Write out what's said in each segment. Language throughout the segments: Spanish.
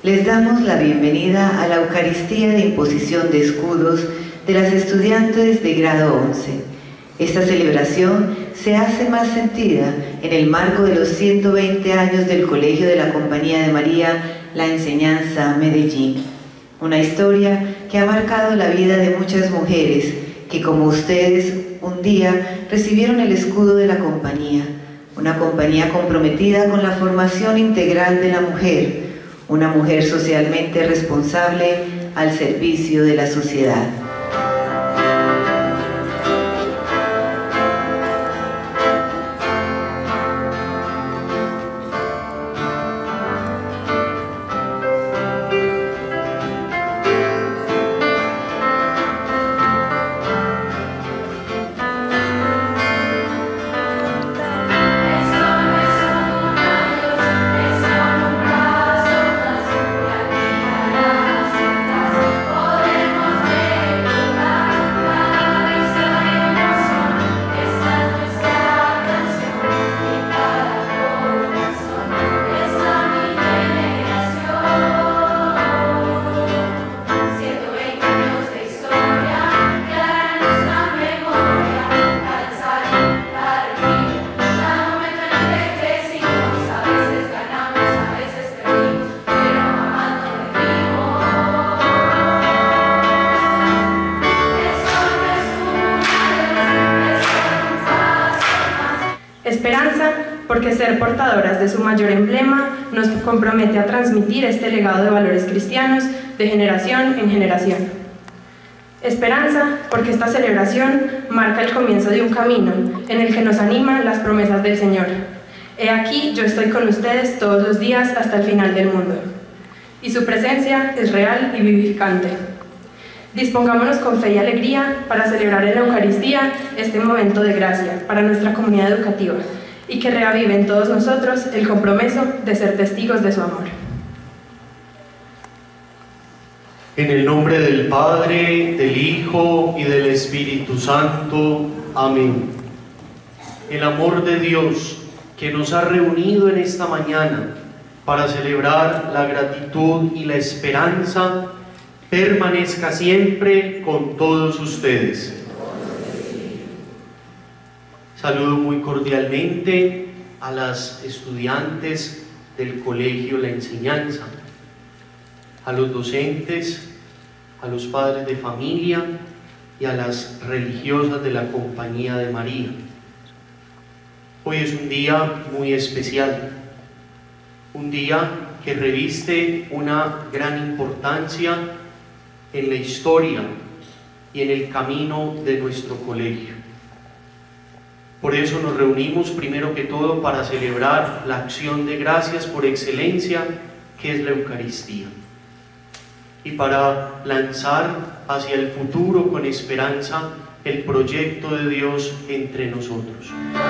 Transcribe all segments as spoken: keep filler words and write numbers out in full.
Les damos la bienvenida a la Eucaristía de imposición de escudos de las estudiantes de grado once. Esta celebración se hace más sentida en el marco de los ciento veinte años del Colegio de la Compañía de María, La Enseñanza, Medellín. Una historia que ha marcado la vida de muchas mujeres que, como ustedes, un día recibieron el escudo de la compañía. Una compañía comprometida con la formación integral de la mujer, una mujer socialmente responsable al servicio de la sociedad. Esperanza, porque ser portadoras de su mayor emblema nos compromete a transmitir este legado de valores cristianos de generación en generación. Esperanza, porque esta celebración marca el comienzo de un camino en el que nos animan las promesas del Señor. He aquí, yo estoy con ustedes todos los días hasta el final del mundo. Y su presencia es real y vivificante. Dispongámonos con fe y alegría para celebrar en la Eucaristía este momento de gracia para nuestra comunidad educativa y que reavive en todos nosotros el compromiso de ser testigos de su amor. En el nombre del Padre, del Hijo y del Espíritu Santo. Amén. El amor de Dios que nos ha reunido en esta mañana para celebrar la gratitud y la esperanza permanezca siempre con todos ustedes. Saludo muy cordialmente a las estudiantes del Colegio La Enseñanza, a los docentes, a los padres de familia y a las religiosas de la Compañía de María. Hoy es un día muy especial, un día que reviste una gran importancia en la historia y en el camino de nuestro colegio. Por eso nos reunimos primero que todo para celebrar la acción de gracias por excelencia que es la Eucaristía y para lanzar hacia el futuro con esperanza el proyecto de Dios entre nosotros.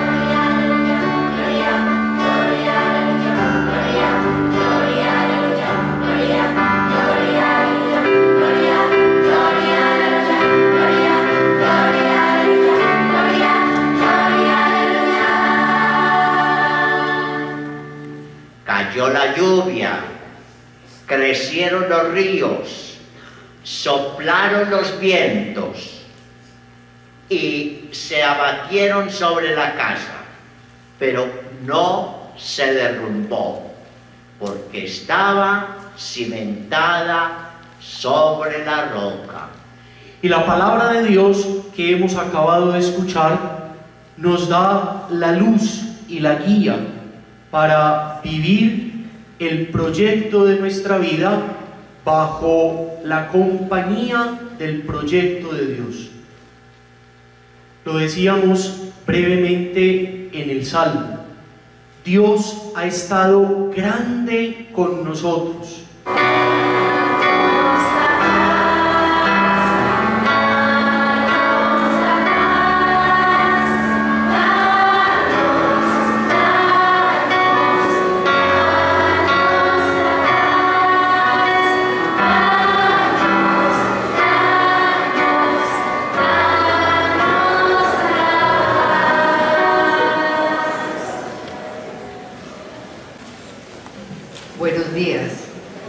Cayó la lluvia, crecieron los ríos, soplaron los vientos y se abatieron sobre la casa, pero no se derrumbó, porque estaba cimentada sobre la roca. Y la palabra de Dios que hemos acabado de escuchar nos da la luz y la guía para vivir el proyecto de nuestra vida bajo la compañía del proyecto de Dios. Lo decíamos brevemente en el Salmo: Dios ha estado grande con nosotros. Buenos días.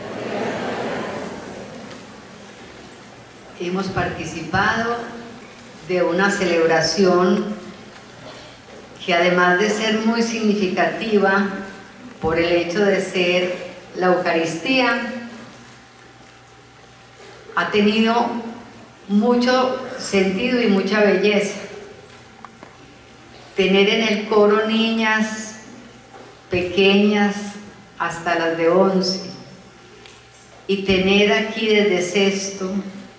participado de una celebración que, además de ser muy significativa por el hecho de ser la Eucaristía, ha tenido mucho sentido y mucha belleza. Tener en el coro niñas pequeñas hasta las de once y tener aquí desde sexto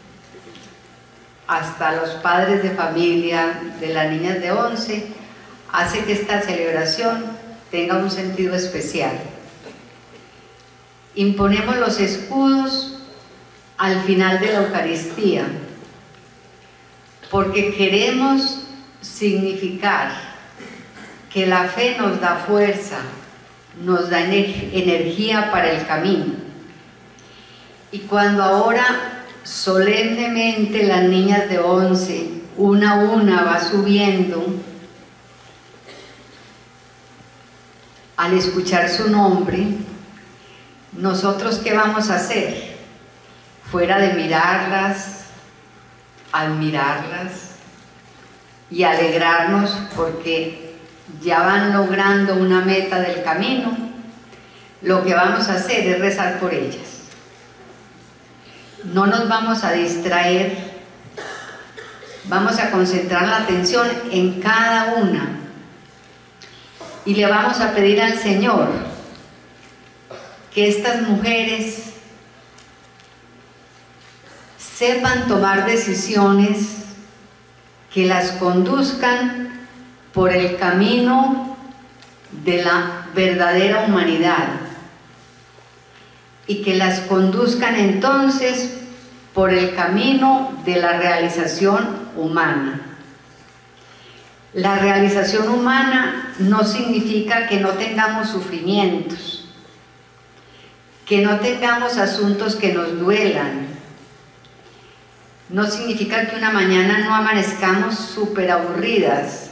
hasta los padres de familia de las niñas de once hace que esta celebración tenga un sentido especial. Imponemos los escudos al final de la Eucaristía porque queremos significar que la fe nos da fuerza, nos da energía para el camino. Y cuando ahora solemnemente las niñas de once, una a una, va subiendo, al escuchar su nombre, nosotros ¿qué vamos a hacer? Fuera de mirarlas, admirarlas y alegrarnos porque ya van logrando una meta del camino, lo que vamos a hacer es rezar por ellas. No nos vamos a distraer, vamos a concentrar la atención en cada una y le vamos a pedir al Señor que estas mujeres sepan tomar decisiones que las conduzcan por el camino de la verdadera humanidad y que las conduzcan entonces por el camino de la realización humana. La realización humana no significa que no tengamos sufrimientos, que no tengamos asuntos que nos duelan. No significa que una mañana no amanezcamos súper aburridas.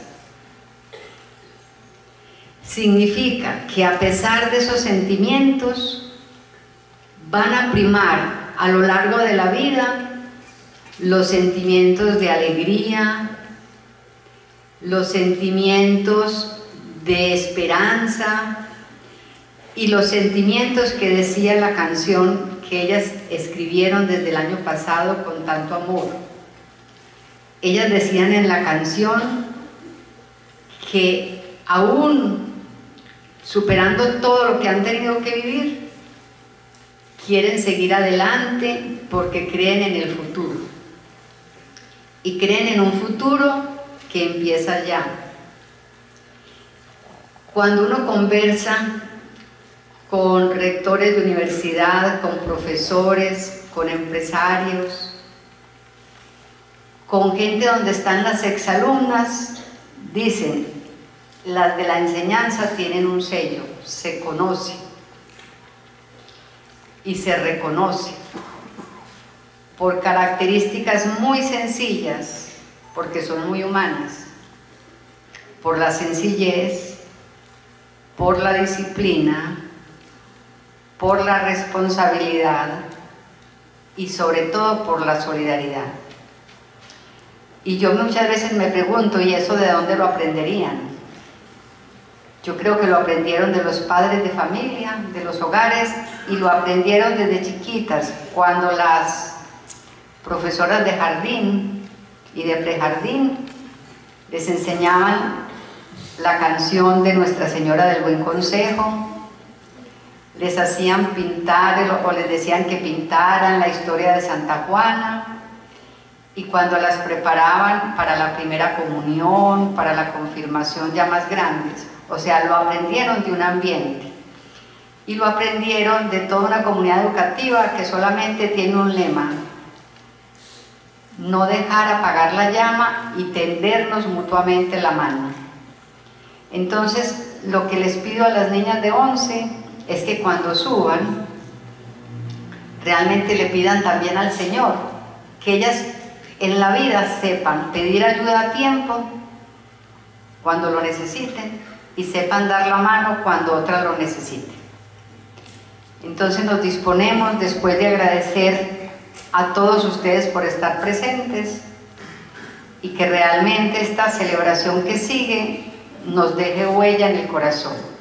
Significa que a pesar de esos sentimientos van a primar a lo largo de la vida los sentimientos de alegría, los sentimientos de esperanza y los sentimientos que decía la canción que ellas escribieron desde el año pasado con tanto amor. Ellas decían en la canción que aún superando todo lo que han tenido que vivir, quieren seguir adelante porque creen en el futuro. Y creen en un futuro que empieza ya. Cuando uno conversa con rectores de universidad, con profesores, con empresarios, con gente donde están las exalumnas, dicen, las de la enseñanza tienen un sello, se conoce y se reconoce por características muy sencillas, porque son muy humanas, por la sencillez, por la disciplina, por la responsabilidad y sobre todo por la solidaridad. Y yo muchas veces me pregunto, ¿y eso de dónde lo aprenderían? Yo creo que lo aprendieron de los padres de familia, de los hogares, y lo aprendieron desde chiquitas, cuando las profesoras de jardín y de prejardín les enseñaban la canción de Nuestra Señora del Buen Consejo, les hacían pintar o les decían que pintaran la historia de Santa Juana, y cuando las preparaban para la primera comunión, para la confirmación ya más grandes, o sea, lo aprendieron de un ambiente y lo aprendieron de toda una comunidad educativa que solamente tiene un lema: no dejar apagar la llama y tendernos mutuamente la mano. Entonces, lo que les pido a las niñas de once es que cuando suban, realmente le pidan también al Señor, que ellas en la vida sepan pedir ayuda a tiempo cuando lo necesiten y sepan dar la mano cuando otras lo necesiten. Entonces nos disponemos, después de agradecer a todos ustedes por estar presentes, y que realmente esta celebración que sigue nos deje huella en el corazón.